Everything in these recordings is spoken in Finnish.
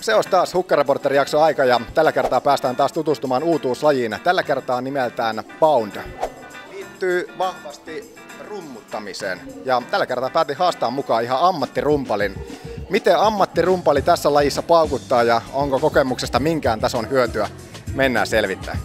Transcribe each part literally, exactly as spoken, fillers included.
Se olisi taas Hukkareporteri-jakso aika ja tällä kertaa päästään taas tutustumaan uutuuslajiin. Tällä kertaa nimeltään Pound. Liittyy vahvasti rummuttamiseen ja tällä kertaa päätin haastaa mukaan ihan ammattirumpalin. Miten ammattirumpali tässä lajissa paukuttaa ja onko kokemuksesta minkään tason hyötyä? Mennään selvittämään.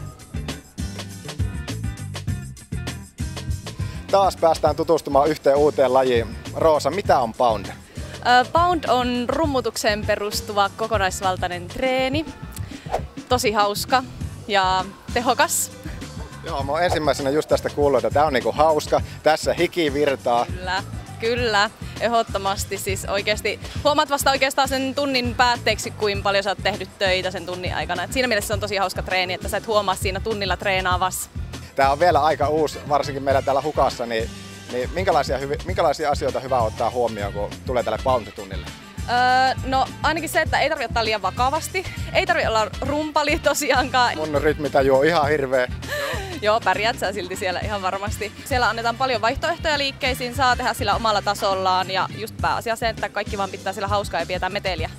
Taas päästään tutustumaan yhteen uuteen lajiin. Roosa, mitä on Pound? Pound on rummutukseen perustuva kokonaisvaltainen treeni. Tosi hauska ja tehokas. Joo, mä oon ensimmäisenä just tästä kuullut, että tää on niinku hauska. Tässä hiki virtaa. Kyllä, kyllä. Ehdottomasti siis oikeasti. Huomaat vasta oikeastaan sen tunnin päätteeksi, kuinka paljon sä oot tehnyt töitä sen tunnin aikana. Et siinä mielessä se on tosi hauska treeni, että sä et huomaa siinä tunnilla treenaavassa. Tää on vielä aika uusi, varsinkin meillä täällä Hukassa, niin, niin minkälaisia, hyvi, minkälaisia asioita hyvä ottaa huomioon, kun tulee tälle Pound-tunnille? Öö, no ainakin se, että ei tarvitse ottaa liian vakavasti. Ei tarvitse olla rumpali tosiaankaan. Mun rytmitaju on ihan hirveä. Joo, pärjät sä silti siellä ihan varmasti. Siellä annetaan paljon vaihtoehtoja liikkeisiin, saa tehdä sillä omalla tasollaan ja just pääasia se, että kaikki vaan pitää sillä hauskaa ja pidetään meteliä.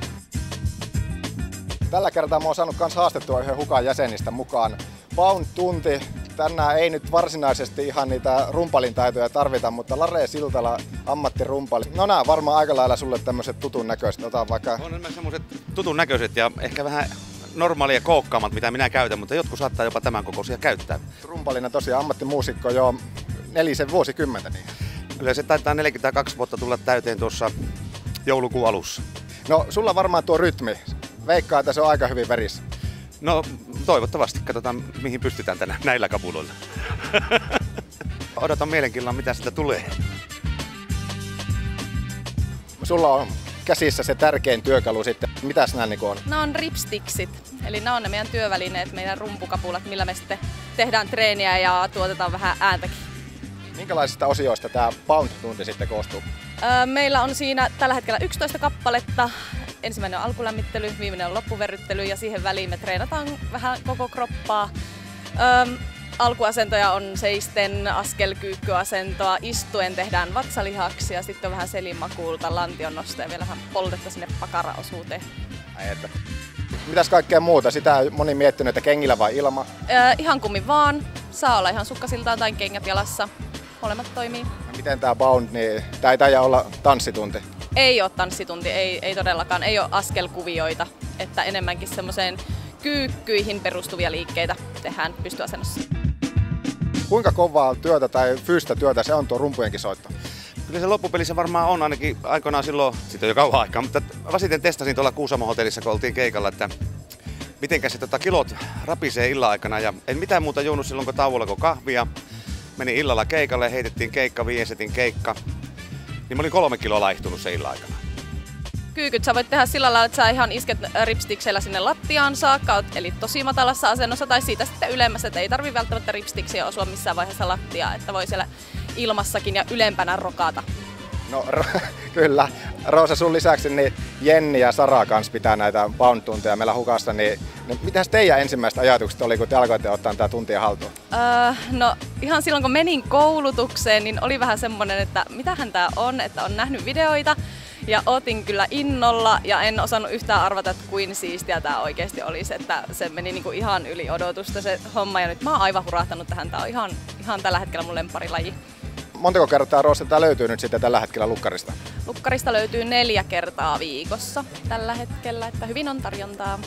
Tällä kertaa mä oon saanut kans haastettua yhden Hukan jäsenistä mukaan. Pound-tunti. Tänään ei nyt varsinaisesti ihan niitä rumpalin taitoja tarvita, mutta Lare Siltala, ammattirumpali. No nää on varmaan aika lailla sulle tämmöiset tutun näköiset. Ota vaikka... On nämä semmoiset tutun näköiset ja ehkä vähän normaalia kookkaammat, mitä minä käytän, mutta jotkut saattaa jopa tämän kokoisia käyttää. Rumpalina tosiaan ammattimuusikko jo nelisen vuosikymmentä. Niin. Kyllä se taitaa neljäkymmentäkaksi vuotta tulla täyteen tuossa joulukuun alussa. No sulla varmaan tuo rytmi. Veikkaa, että se on aika hyvin verissä. No toivottavasti. Katsotaan mihin pystytään tänään näillä kapuloilla. Odotan mielenkiinnolla mitä sitä tulee. Sulla on käsissä se tärkein työkalu sitten. Mitäs nämä niin on? Nämä on ripsticksit. Eli nämä on ne meidän työvälineet, meidän rumpukapulat, millä me sitten tehdään treeniä ja tuotetaan vähän ääntäkin. Minkälaisista osioista tämä Pound-tunti sitten koostuu? Öö, meillä on siinä tällä hetkellä yksitoista kappaletta. Ensimmäinen on alkulämmittely, viimeinen on loppuverryttely ja siihen väliin me treenataan vähän koko kroppaa. Öö, alkuasentoja on seisten, askelkyykkyassentoa, istuen tehdään vatsalihaksia, sitten on vähän selinmakuulta, lantionnosta ja vielä vähän poltetta sinne pakaraosuuteen. Että. Mitäs kaikkea muuta? Sitä moni miettinyt, että kengillä vai ilma? Öö, ihan kummin vaan. Saa olla ihan sukkasiltaan tai kengät jalassa. Molemmat toimii. Ja miten tää Pound, niin tää ei taida olla tanssitunti? Ei ole tanssitunti, ei, ei todellakaan. Ei ole askelkuvioita, että enemmänkin semmoiseen kyykkyihin perustuvia liikkeitä tehdään pystyasennossa. Kuinka kovaa työtä tai fyysistä työtä se on tuo rumpujenkin soitto? Kyllä se loppupelissä varmaan on ainakin aikoinaan silloin, siitä on jo kauan aikaa, mutta vasiten testasin tuolla Kuusamon hotellissa, kun oltiin keikalla, että mitenkä se tota, kilot rapisee illan aikana ja en mitään muuta juonut silloin kun tauolla kuin kahvia. Menin illalla keikalle, heitettiin keikka, viiden setin keikka. Niin mä olin kolme kiloa laihtunut se illan aikana. Kyykyt sä voit tehdä sillä lailla, että sä ihan isket ripstikseillä sinne lattiaan saakka, eli tosi matalassa asennossa tai siitä sitten ylemmässä, että ei tarvi välttämättä ripstiksiä osua missään vaiheessa lattiaa, että voi siellä ilmassakin ja ylempänä rokata. No kyllä. Roosa, sun lisäksi niin Jenni ja Sara kanssa pitää näitä Pound-tunteja meillä Hukassa, niin, niin mitäs teidän ensimmäiset ajatukset oli, kun te alkoitte ottaa tätä tuntia haltuun? Öö, no ihan silloin kun menin koulutukseen, niin oli vähän semmoinen, että mitähän tää on, että on nähnyt videoita ja otin kyllä innolla ja en osannut yhtään arvata, että kuin siistiä tää oikeasti olisi, että se meni niinku ihan yli odotusta se homma ja nyt mä oon aivan hurahtanut tähän, tää on ihan, ihan tällä hetkellä mun lempparilaji. Montako kertaa Roosa tää löytyy nyt sitten tällä hetkellä lukkarista? Lukkarista löytyy neljä kertaa viikossa tällä hetkellä, että hyvin on tarjontaa.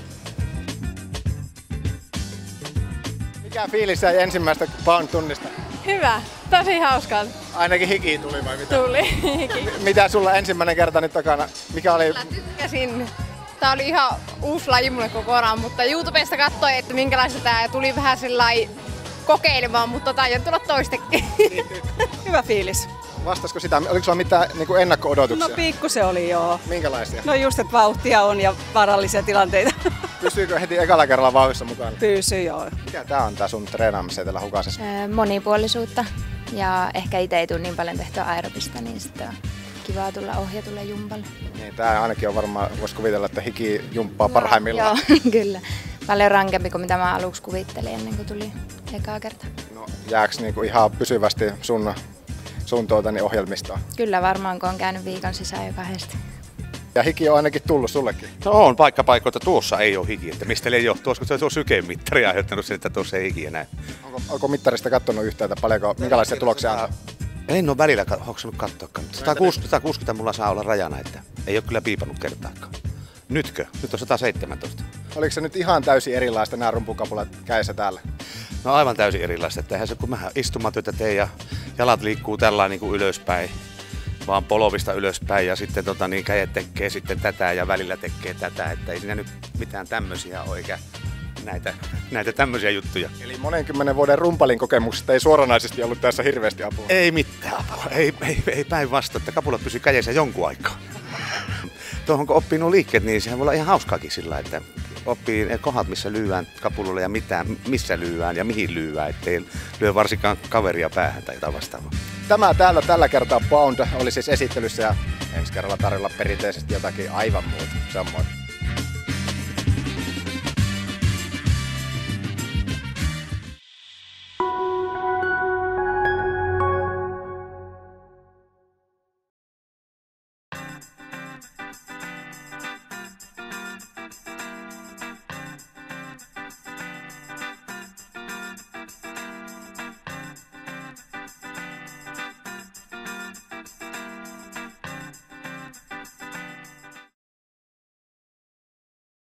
Mikä fiilis jäi ensimmäistä Pound-tunnista? Hyvä, tosi hauskaa. Ainakin hiki tuli vai mitä? Tuli hiki. Mitä sulla ensimmäinen kerta nyt takana? Mikä oli? Kyllä tykkäsin. Tää oli ihan uusi laji mulle kokonaan, mutta YouTubesta katsoin, että minkälaista tää ja tuli vähän sellainen kokeilemaan, mutta taidan tulla toistekin. Hyvä fiilis. Vastasko sitä? Oliko sulla mitään niin kuin ennakko-odotuksia? No pikku se oli joo. Minkälaisia? No just, että vauhtia on ja vaarallisia tilanteita. Pysyykö heti ekalla kerralla vauhdissa mukana? Pysyy joo. Mikä tää on tää sun treenaamiseen täällä Hukasessa? Monipuolisuutta ja ehkä itse ei tule niin paljon tehtyä aerobista, niin sitten on kivaa tulla ohjatulle jumpalle. Niin, tää ainakin on varmaan, vois kuvitella, että hiki jumppaa parhaimmillaan. Joo, kyllä. Paljon rankempi kuin mitä mä aluksi kuvittelin ennen kuin tuli ekaa kertaa. No, jääks niinku ihan pysyvästi sun, sun tuota, niin ohjelmistoon? Kyllä varmaan, kun on käynyt viikon sisään jo kahdesti. Ja hiki on ainakin tullut sullekin. No on paikkapaikoita, tuossa ei ole hiki, että mistä ei johtuu, koska se on tuo sykemittari aiheuttanut sen, että tuossa ei hiki enää. Onko, onko mittarista katsonut yhtään, että paljonko, minkälaisia tuloksia on? En ole välillä hoksannut katsoakaan, mutta sata kuusikymmentä, sata kuusikymmentä mulla saa olla rajana, että ei ole kyllä piipannut kertaakaan. Nytkö? Nyt on sata seitsemäntoista. Oliko se nyt ihan täysin erilaista nämä rumpukapulat kädessä täällä? No aivan täysin erilaista, että eihän se kun mä istumatyötä teen ja jalat liikkuu tällä niin kuin ylöspäin, vaan polovista ylöspäin ja sitten tota, niin kädet tekee sitten tätä ja välillä tekee tätä, että ei siinä nyt mitään tämmöisiä ole eikä näitä, näitä tämmöisiä juttuja. Eli monenkymmenen vuoden rumpalin kokemuksesta ei suoranaisesti ollut tässä hirveästi apua? Ei mitään apua, ei, ei, ei päinvastoin, että kapulat pysyy kädessä jonkun aikaa. Tuohon kun oppii nuo liikkeet, niin sehän voi olla ihan hauskaakin sillä, että oppii ne kohdat, missä lyödään kapulolle ja mitä, missä lyödään ja mihin lyödään, ettei lyö varsinkaan kaveria päähän tai jotain vastaavaa. Tämä täällä tällä kertaa Pound oli siis esittelyssä ja ensi kerralla tarjolla perinteisesti jotakin aivan muuta. Se on moi.